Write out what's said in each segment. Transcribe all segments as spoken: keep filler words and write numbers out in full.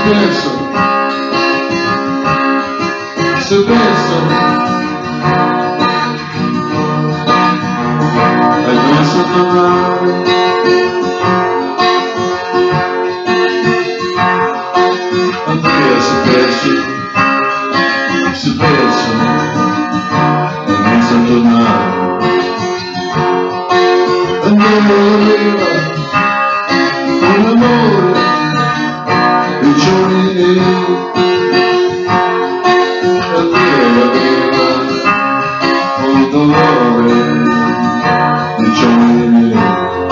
penso, se penso ai nostri domani, Andrea se penso, se penso ai nostri domani, Andrea aveva un amore di giorni miei, Andrea aveva un dolore di giorni miei.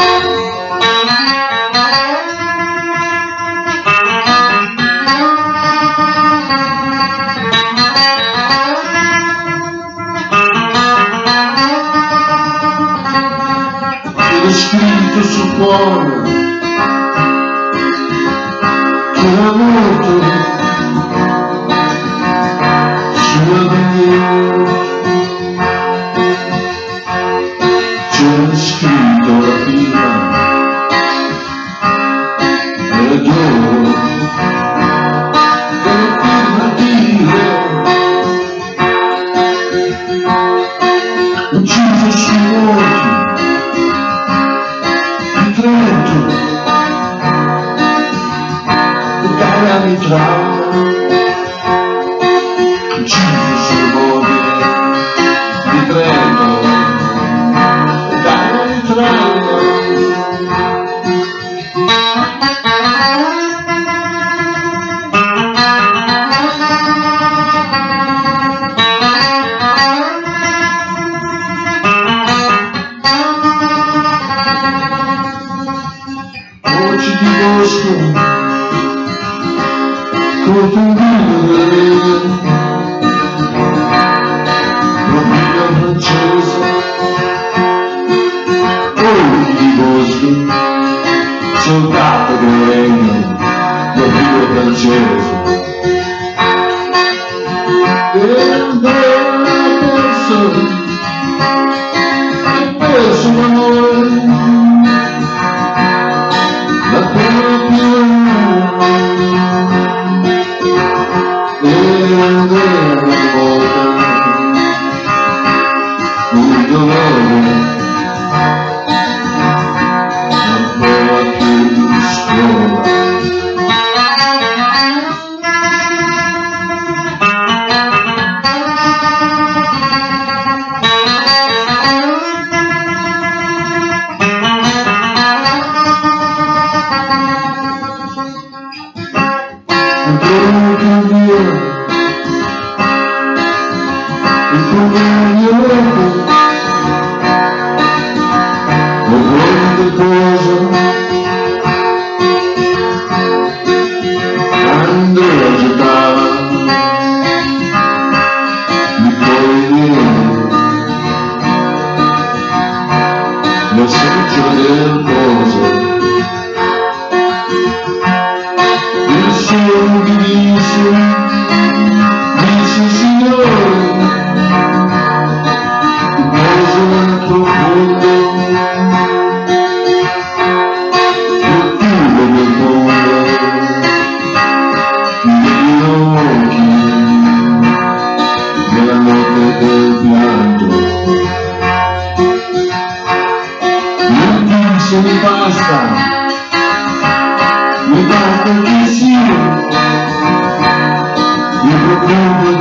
Ed è scritto sul cuore che la morte sulla via, c'è scritto la firma e Dio per firma dire ucciso sui morti di Trento, Italia mi trauma, ucciso sui morti di Trento, Italia mi trauma. Voci di bosco, confonduto delle profilo francese, occhi di bosco, soldato del regno, profilo francese. E Andrea penso, e penso l'amore, la propria e Andrea una volta un dolore, la prova più scuola. Andrea via il convegno loco, orrore del poso, Andrea gettava mi coglieva lo secchio del poso, il suo diviso disse Signore, il poso è profondo, il culo del mondo, negli occhi, nella notte del pianto. Non disse mi basta, mi basta che sia il profondo